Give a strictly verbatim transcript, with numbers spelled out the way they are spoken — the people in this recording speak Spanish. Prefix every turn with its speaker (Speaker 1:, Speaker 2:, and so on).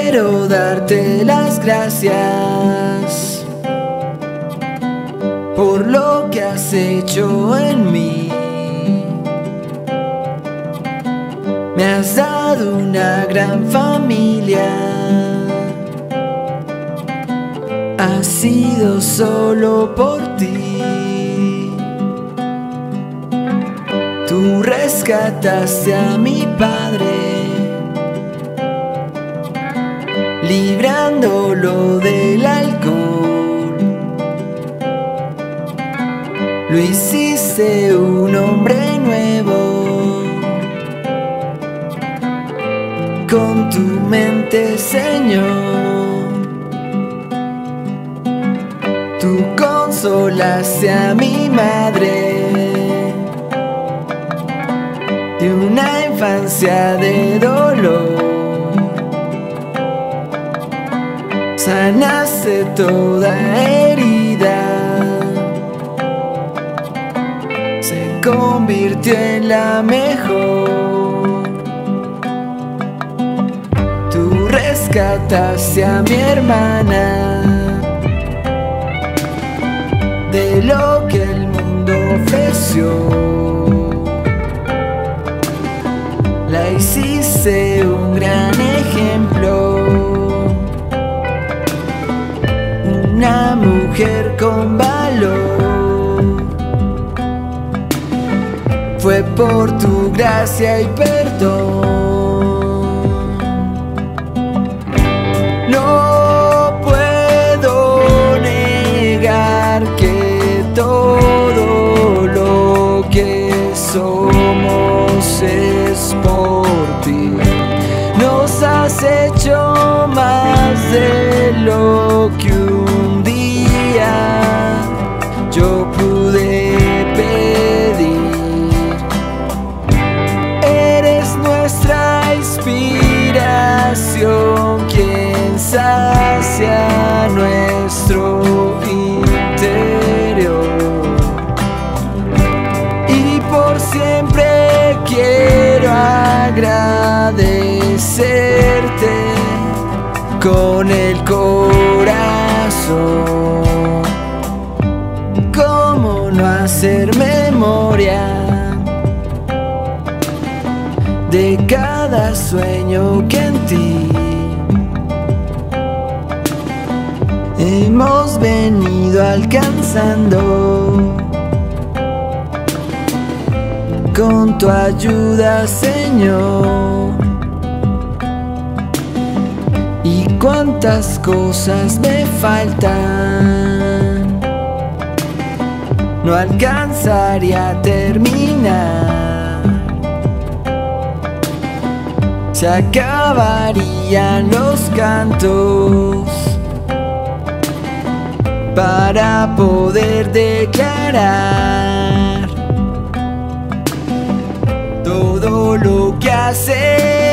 Speaker 1: quiero darte las gracias por lo que has hecho en mí. Me has dado una gran familia. Ha sido solo por ti. Tú rescataste a mi padre, librándolo del alcohol. Lo hiciste un hombre nuevo. Con tu mente, Señor, tú consolaste a mi madre de una infancia de dolor. Sanaste toda herida, se convirtió en la mejor. Tú rescataste a mi hermana de lo que el mundo ofreció. La hiciste un gran ejemplo, una mujer con valor. Fue por tu gracia y perdón. No puedo negar que todo lo que somos es por ti. Nos has hecho más de lo que un día yo pude pedir. Eres nuestra inspiración, quien sacia nuestro interior. Y por siempre quiero agradecerte con el corazón. ¿Cómo no hacer memoria de cada sueño que en ti hemos venido alcanzando? Con tu ayuda, Señor. Y cuántas cosas me faltan, no alcanzaría a terminar. Se acabarían los cantos para poder declarar todo lo que has hecho